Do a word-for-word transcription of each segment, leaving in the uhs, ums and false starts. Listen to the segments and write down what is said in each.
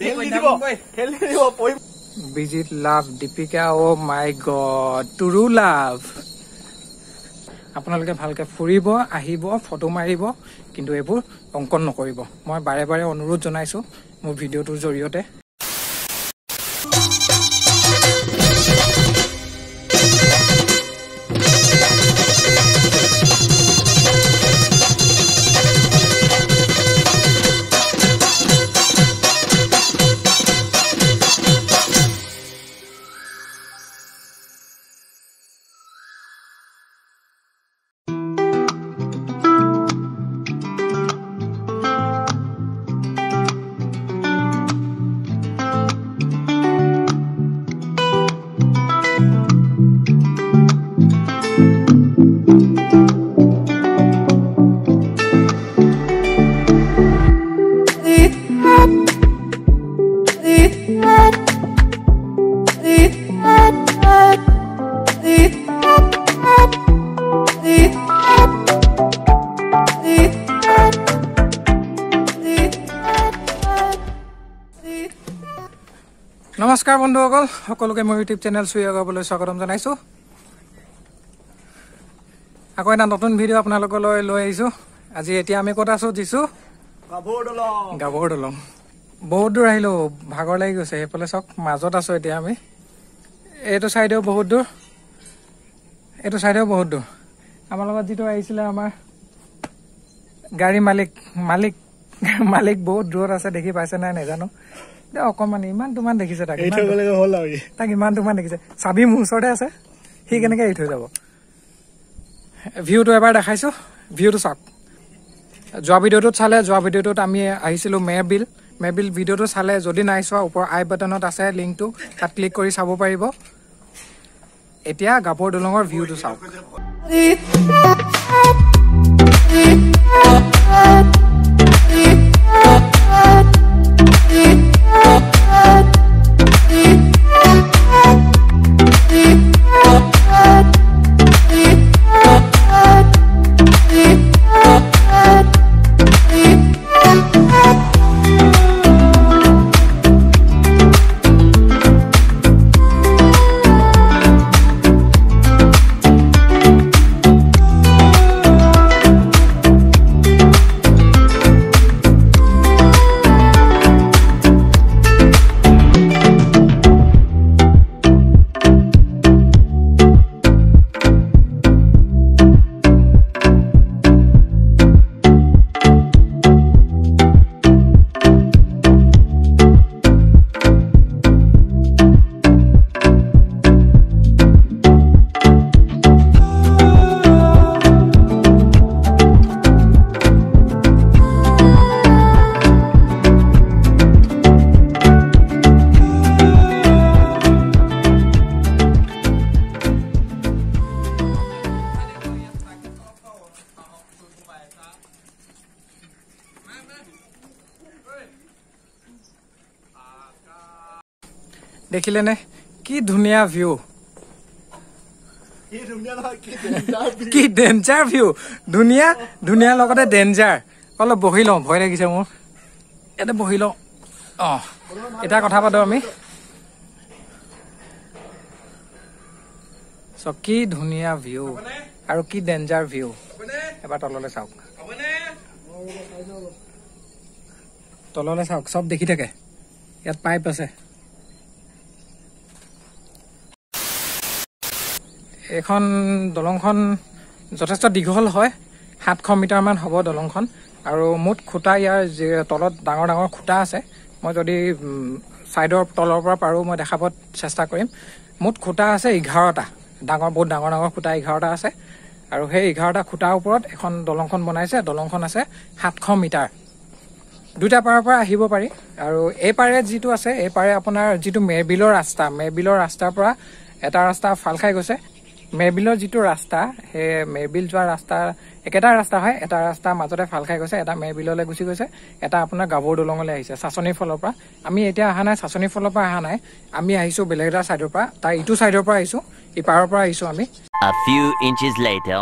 Bijit love Deepika oh my god true love আপোনালোকে ভালকে ফুৰিব আহিব ফটো মাৰিব কিন্তু এবোৰ অংকন নকৰিব মই বাৰে বাৰে অনুৰোধ জনাইছো মোৰ ভিডিওটোৰ জৰিয়তে নমস্কাৰ বন্ধুসকল সকলোকে মোৰ ইউটিউব চেনেল সুয়াগাবলৈ স্বাগতম জনাইছো আকৌ এটা নতুন ভিডিও আপোনালোকলৈ লৈ আহিছো আজি এতিয়া আমি ক'ত আছো দিছো গাভৰু দলং গাভৰু দলং বহুত দূৰ আহিলো ভাগৰ লাগি গৈছে হেপলে চক মাজত আছো এতিয়া আমি এইটো সাইডেও বহুত দূৰ এইটো সাইডেও বহুত দূৰ আমাৰ লগত যেটো আহিছিল আমাৰ গাড়ী মালিক মালিক মালিক বহুত দূৰত আছে দেখি পাইছে না নেজানো অকমান ইমান তুমান দেখিছে তাক এই থৈ গলে হল আৰু তাক ইমান তুমান দেখিছে চাবি মোৰ ওচৰতে আছে সি কেনেকে এই থৈ যাব ভিউটো এবাৰ দেখাইছো ভিউটো চাওক যোৱা ভিডিওটোত চালে যোৱা ভিডিওটোত আমি আহিছিলো মেবিল মেবিল ভিডিওটো চালে যদি নাই চোৱা ওপৰ আই বাটনত আছে লিংকটো তাত ক্লিক কৰি চাব পাৰিব এতিয়া গাভৰু দলঙৰ ভিউটো চাওক দেখিলে নে কি ধুনিয়া ভিউ কি ধুনিয়া নহয় কি ডেঞ্জাৰ ভিউ কি ডেঞ্জাৰ ভিউ ধুনিয়া ধুনিয়া লগতে ডেঞ্জাৰ অলপ বহি লওঁ ভয় লাগিছে মোৰ এতে বহি লওঁ অ এটা কথা পাতো আমি সো কি ধুনিয়া ভিউ আৰু কি ডেঞ্জাৰ ভিউ এবাৰ তললৈ চাওক তললৈ চাওক সব দেখি থাকে ইয়াত পাইপ আছে এখন দলংখন যথেষ্ট দীঘল হয় সাতশ মিটাৰ মান হ'ব দলংখন আৰু মুঠ খুঁটা ইয়াৰ তলত ডাঙৰ ডাঙৰ খুঁটা আছে মই যদি সাইডৰ তলৰ পৰা পাৰো মই দেখাব চেষ্টা কৰিম মুঠ খুঁটা আছে এঘাৰটা ডাঙৰ বহুত ডাঙৰ ডাঙৰ খুঁটা এঘাৰটা আছে আৰু সেই এঘাৰটা খুঁটাৰ ওপৰত এখন দলংখন বনাইছে দলংখন আছে সাতশ মিটাৰ দুটা পাৰৰ পৰা আহিব পাৰি আৰু এই পাৰে যিটো আছে এই পাৰে আপোনাৰ যিটো মেবিলৰ ৰাস্তা মেবিলৰ ৰাস্তাৰ পৰা এটা ৰাস্তা ফাল খাই গৈছে মেবিলৰ যিটো ৰাস্তা হে মেবিল যোৱা ৰাস্তা একেটা ৰাস্তা হয় এটা ৰাস্তা মাজতে ফাল খাই গৈছে এটা মেবিললৈ গুচি গৈছে এটা আপোনাৰ গাভৰু দলঙলৈ আহিছে সাসনিৰ ফলৰ পৰা আমি এতিয়া অহা নাই সাসনিৰ ফলৰ পৰা অহা নাই আমি আহিছো বেলেগ এটা সাইডৰ পৰা তাৰ ইটো সাইডৰ পৰা আহিছো ই পাৰৰ পৰা আহিছো আমি A few inches later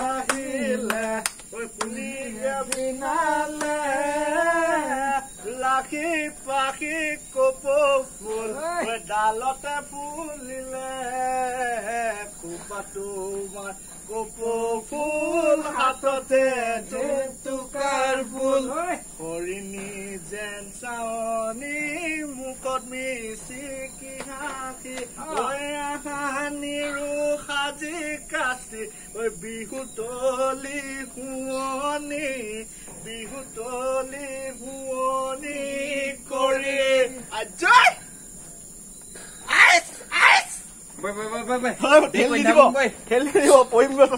La পাখি পাখি কপৌ ফুল ডালতে ফুলিলে খোপাটো মাৰ কপৌ ফুল হাততে জেতুকাৰ ফুল হৰিণী যেন চাৱনী মুখত মিচিকি হাঁহি ঐ আহানিৰো সাজি কাটি ঐ বিহুতলি শুৱনি বিহুতলি শুৱনি কৰি আজয় আইচ আইচ বৈ বৈ বৈ বৈ বৈ ঠেলি দিব ঠেলি দিব পৰিম গৈ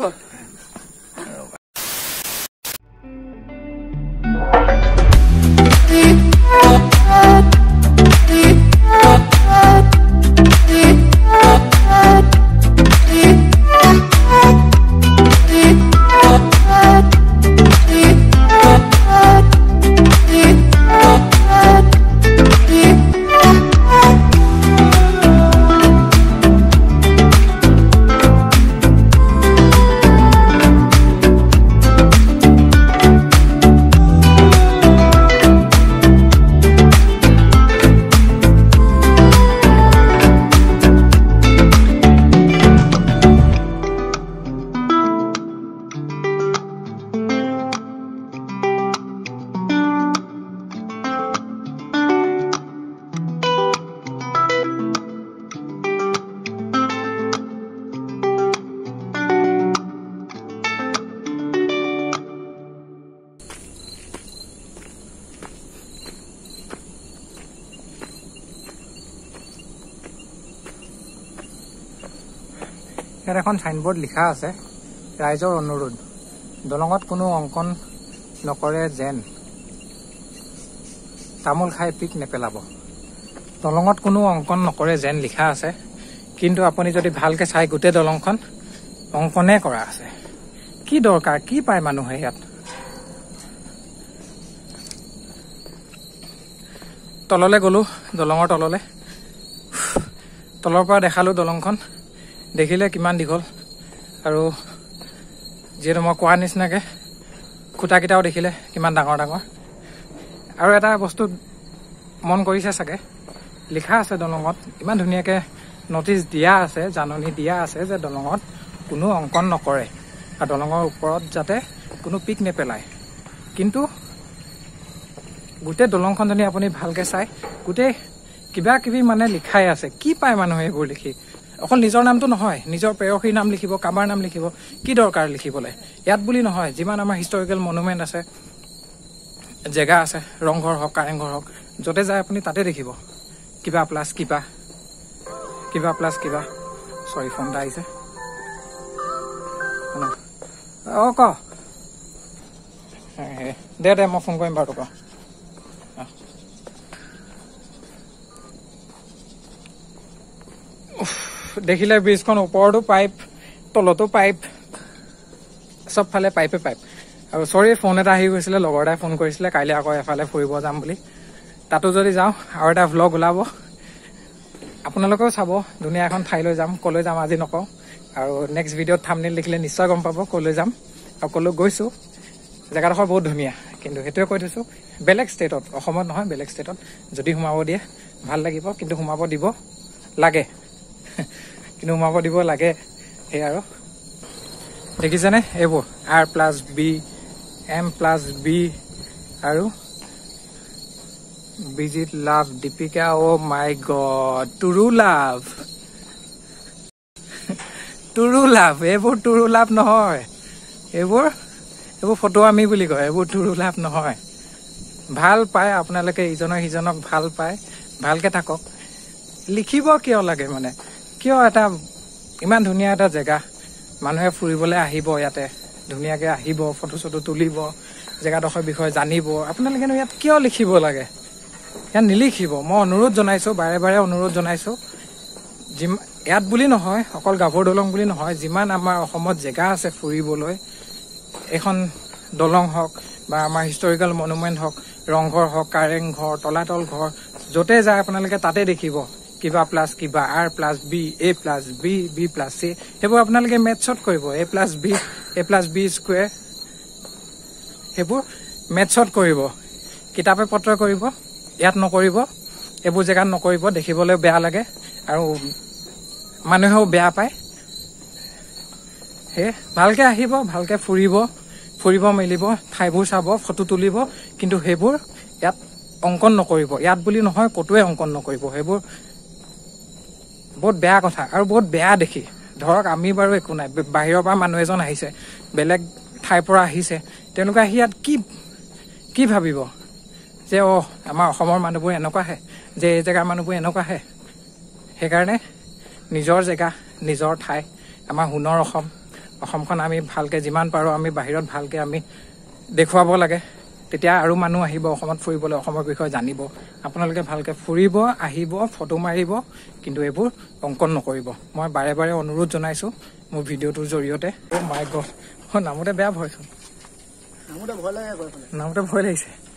ইয়াত এখন সাইনবোৰ্ড লিখা আছে ৰাইজৰ অনুৰোধ দলঙত কোনো অংকন নকৰে যেন তামোল খাই পিক নেপেলাব দলঙত কোনো অংকন নকৰে যেন লিখা আছে কিন্তু আপুনি যদি ভালকে চাই গোটেই দলংখন অংকনে কৰা আছে কি দৰকাৰ কি পায় মানুহে ইয়াত তললে গলো দলঙৰ তললে তলৰ পৰা দেখালো দলংখন দেখিলে কিমান দীঘল আৰু যিহেতু মই কোৱাৰ নিচিনাকে খুঁটাকেইটাও দেখিলে কিমান ডাঙৰ ডাঙৰ আৰু এটা বস্তু মন কৰিছে চাগে লিখা আছে দলঙত ইমান ধুনীয়াকে নটিচ দিয়া আছে জাননী দিয়া আছে যে দলঙত কোনো অংকন নকৰে আৰু দলঙৰ ওপৰত যাতে কোনো পিক নেপেলায় কিন্তু গোটেই দলংখন যদি আপুনি ভালকে চাই গোটেই কিবা কিবি মানে লিখাই আছে কি পায় মানুহে এইবোৰ লিখি অকল নিজৰ নামটো নহয় নিজৰ প্ৰেয়সীৰ নাম লিখিব কাবাৰ নাম লিখিব কি দৰকাৰ লিখিবলৈ ইয়াত বুলি নহয় যিমান আমাৰ হিষ্টৰিকেল মনুমেণ্ট আছে জেগা আছে ৰংঘৰ হওক কাৰেংঘৰ হওক য'তে যায় আপুনি তাতে দেখিব কিবা প্লাছ কিবা কিবা প্লাছ কিবা চৰি ফোন এটা আহিছে অ ক দে দে মই ফোন কৰিম বাৰু তোক দেখিলে ব্ৰিজখন ওপৰতো পাইপ তলতো পাইপ চবফালে পাইপে পাইপ আৰু চৰি ফোন এটা আহি গৈছিলে লগৰ এটাই ফোন কৰিছিলে কাইলৈ আকৌ এফালে ফুৰিব যাম বুলি তাতো যদি যাওঁ আৰু এটা ভ্লগ ওলাব আপোনালোকেও চাব ধুনীয়া এখন ঠাইলৈ যাম কলৈ যাম আজি নকওঁ আৰু নেক্সট ভিডিঅ'ত থাম্বনেইল দেখিলে নিশ্চয় গম পাব কলৈ যাম আৰু কলৈ গৈছোঁ জেগাডোখৰ বহুত ধুনীয়া কিন্তু সেইটোৱে কৈ থৈছোঁ বেলেগ ষ্টেটত অসমত নহয় বেলেগ ষ্টেটত যদি সোমাব দিয়ে ভাল লাগিব কিন্তু সোমাব দিব লাগে কিন্তু সোমাব দিব লাগে সেই আৰু দেখিছেনে এইবোৰ R plus B M plus B আৰু বিজিত লাভ দীপিকা অ' মাই গড টুৰু লাভ টুৰু লাভ এইবোৰ টুৰু লাভ নহয় এইবোৰ এইবোৰ ফটো আমি বুলি কয় এইবোৰ টুৰু লাভ নহয় ভাল পায় আপোনালোকে ইজনৰ সিজনক ভাল পায় ভালকে থাকক লিখিব কিয় লাগে মানে কিয় এটা ইমান ধুনীয়া এটা জেগা মানুহে ফুৰিবলৈ আহিব ইয়াতে ধুনীয়াকে আহিব ফটো চটো তুলিব জেগাডোখৰ বিষয়ে জানিব আপোনালোকেনো ইয়াত কিয় লিখিব লাগে ইয়াত নিলিখিব মই অনুৰোধ জনাইছোঁ বাৰে বাৰে অনুৰোধ জনাইছোঁ ইয়াত বুলি নহয় অকল গাভৰু দলং বুলি নহয় যিমান আমাৰ অসমত জেগা আছে ফুৰিবলৈ এখন দলং হওক বা আমাৰ হিষ্টৰিকেল মনুমেণ্ট হওক ৰংঘৰ হওক কাৰেংঘৰ তলাতল ঘৰ য'তে যায় আপোনালোকে তাতে দেখিব কিবা প্লাছ কিবা R plus B A plus B B plus C সেইবোৰ আপোনালোকে মেথছত কৰিব A plus B A plus B square সেইবোৰ মেথছত কৰিব কিতাপে পত্ৰ কৰিব ইয়াত নকৰিব, এইবোৰ জেগাত নকৰিব, দেখিবলৈ বেয়া লাগে আৰু মানুহেও বেয়া পায়। সেয়ে ভালকে আহিব, ভালকে ফুৰিব, ফুৰিব মেলিব, ঠাইবোৰ চাব, ফটো তুলিব, কিন্তু সেইবোৰ ইয়াত অংকন নকৰিব। ইয়াত বুলি নহয়, ক'তোৱে অংকন নকৰিব। সেইবোৰ বহুত বেয়া কথা আৰু বহুত বেয়া দেখি। ধৰক আমি বাৰু একো নাই, বাহিৰৰ পৰা মানুহ এজন আহিছে, বেলেগ ঠাইৰ পৰা আহিছে, তেওঁলোকে আহি ইয়াত কি কি ভাবিব যে অ' আমাৰ অসমৰ মানুহবোৰ এনেকুৱাহে, যে এই জেগাৰ মানুহবোৰ এনেকুৱাহে। সেইকাৰণে নিজৰ জেগা, নিজৰ ঠাই, আমাৰ সোণৰ অসম, অসমখন আমি ভালকৈ যিমান পাৰোঁ আমি বাহিৰত ভালকৈ আমি দেখুৱাব লাগে। তেতিয়া আৰু মানুহ আহিব অসমত ফুৰিবলৈ, অসমৰ বিষয়ে জানিব। আপোনালোকে ভালকৈ ফুৰিব, আহিব, ফটো মাৰিব, কিন্তু এইবোৰ অংকন নকৰিব। মই বাৰে বাৰে অনুৰোধ জনাইছোঁ মোৰ ভিডিঅ'টোৰ জৰিয়তে। অ' মাই গড, নামতে বেয়া ভয়চোন, নামতে ভয় লাগিছে।